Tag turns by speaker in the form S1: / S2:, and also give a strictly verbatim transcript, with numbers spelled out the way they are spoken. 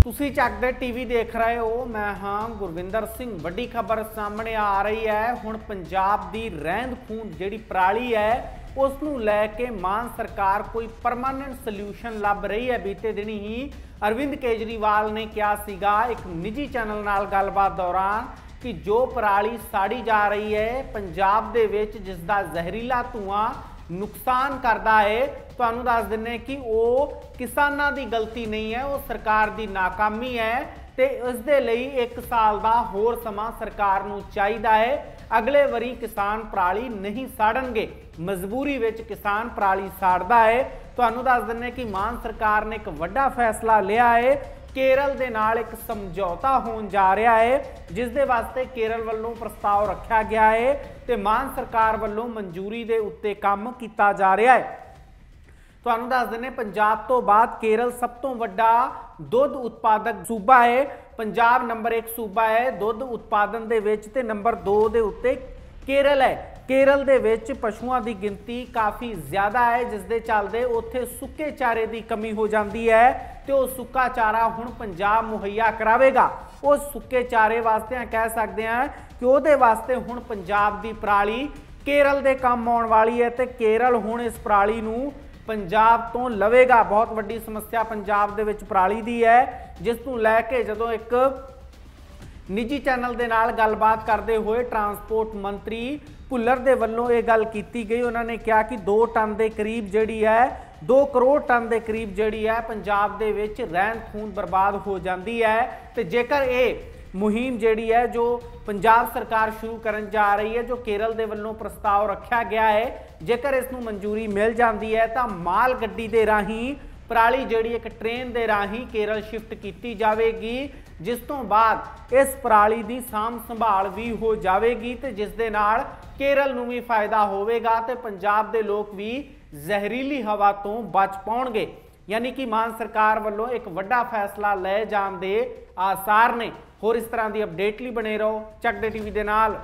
S1: ਤੁਸੀਂ ਚੱਕਦੇ ਟੀਵੀ ਦੇਖ ਰਹੇ ਹੋ। मैं हाँ गुरविंदर सिंह। वड्डी खबर सामने आ रही है। हुण पंजाब दी रहंद खूंद जिहड़ी पराली है उस नूं लैके मान सरकार कोई परमानेंट सल्यूशन लभ रही है। बीते दिन ही अरविंद केजरीवाल ने कहा सीगा एक निजी चैनल नाल गलबात दौरान कि जो पराली साड़ी जा रही है पंजाब दे विच जिसदा जहरीला धुआं नुकसान करता है, तुहानूं दस दिंदे कि वह किसानां दी गलती नहीं है, वो सरकार दी नाकामी है। तो इस दे लई एक साल का होर समा सरकार नूं चाहीदा है। अगले वरी किसान पराली नहीं साड़नगे, मजबूरी विच किसान पराली साड़दा है। तुहानूं दस दिंदे कि मान सरकार ने एक वड्डा फैसला लिया है। केरल दे नाल एक समझौता होण जा रहा है जिस दे वास्ते केरल वालों प्रस्ताव रखा गया है तो मान सरकार वालों मंजूरी दे उत्ते काम किया जा रहा है। तुहानूं दस दिंदे पंजाब तो बाद केरल सब तो वड्डा दुध उत्पादक सूबा है। पंजाब नंबर एक सूबा है दुध उत्पादन दे विच ते नंबर दो दे उत्ते केरल है। केरल दे विच पशुओं की गिनती काफ़ी ज़्यादा है जिस दे चलदे उत्थे सुक्के चारे की कमी हो जाती है तो वह सुक्का चारा हुण पंजाब मुहैया करावेगा। उस सुक्के चारे वास्ते कह सकते हैं कि उहदे वास्ते हुण पंजाब की पराली केरल दे काम आउण वाली है तो केरल हुण इस पराली नूं पंजाब तो लवेगा। बहुत वड्डी समस्या पंजाब दे विच पराली दी है जिस नूं लैके जदों एक निजी चैनल दे नाल गलबात करते हुए ट्रांसपोर्ट मंत्री भुल्लर दे वल्लों ये गल कीती गई। उन्होंने कहा कि दो टन के करीब जिहड़ी है दो करोड़ टन के करीब जिहड़ी है पंजाब दे विच रहंद खूंद बर्बाद हो जाती है। तो जेकर ये मुहिम जिहड़ी है जो पंजाब सरकार शुरू करन जा रही है, जो केरल दे वल्लों प्रस्ताव रखा गया है, जेकर इसनूं मंजूरी मिल जाती है तो माल गड्डी दे राहीं पराली जिहड़ी एक ट्रेन दे राहीं केरल शिफ्ट की जाएगी जिस तो बाद इस पराली की साम संभाल भी हो जाएगी तो जिस दे नाल केरल नूं भी फायदा होवेगा तो पंजाब दे लोग भी जहरीली हवा तो बच पाउणगे। यानी कि मान सरकार वालों एक वड्डा फैसला ले जाण दे आसार ने। होर इस तरह की अपडेट लई बने रहो चकदे टीवी दे नाल।